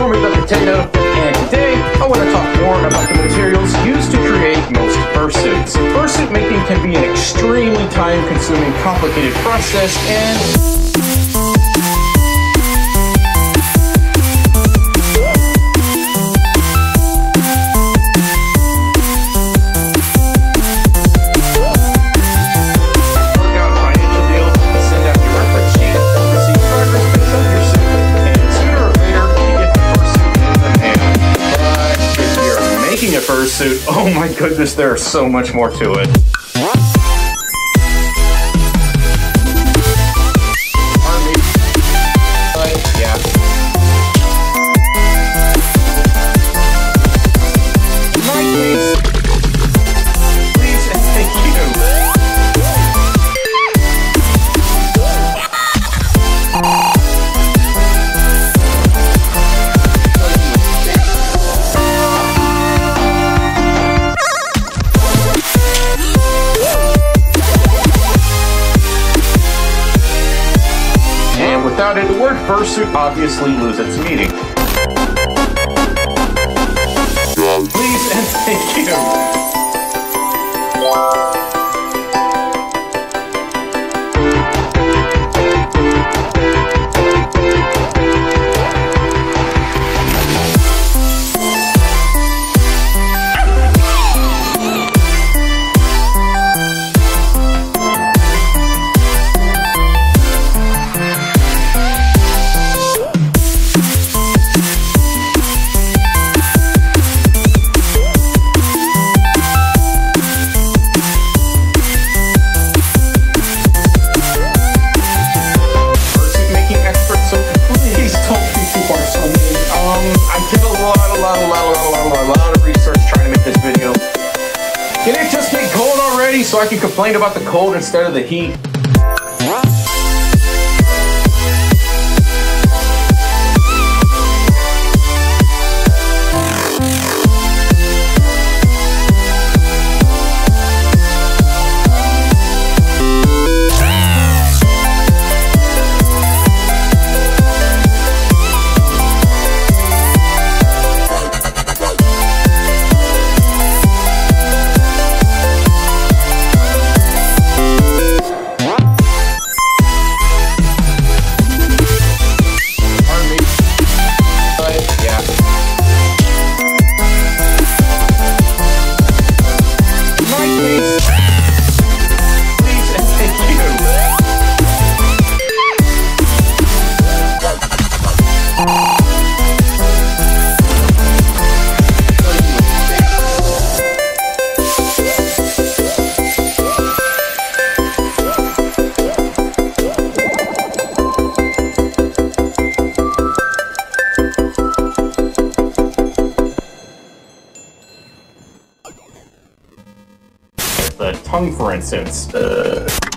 Stormi the Potato, and today I want to talk more about the materials used to create most fursuits. Fursuit making can be an extremely time-consuming, complicated process, and fursuit. Oh my goodness, there's so much more to it. Without it, the word fursuit obviously loses its meaning. Please and thank you. A lot of research trying to make this video. Can it just get cold already so I can complain about the cold instead of the heat? The tongue, for instance.